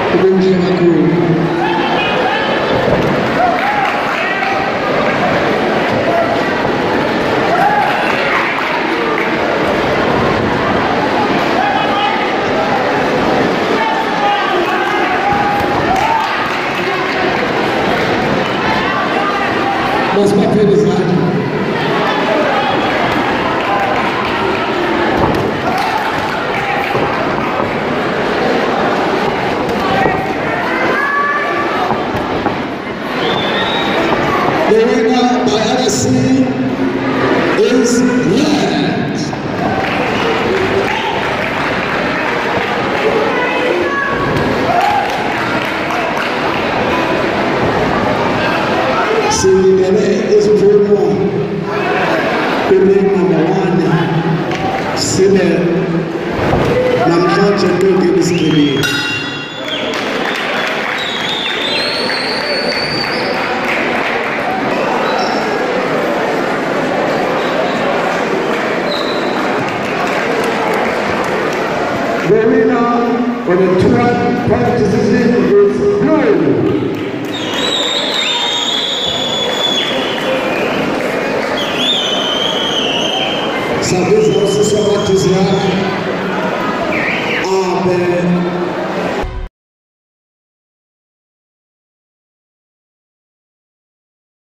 Mas uma felicidade. The winner by RSC is red. Sinilele is promo. Pele number 1. Sile namhlanje lonke isikibili. The winner for the 2-point decision is blue. Sabes, você só vai dizer,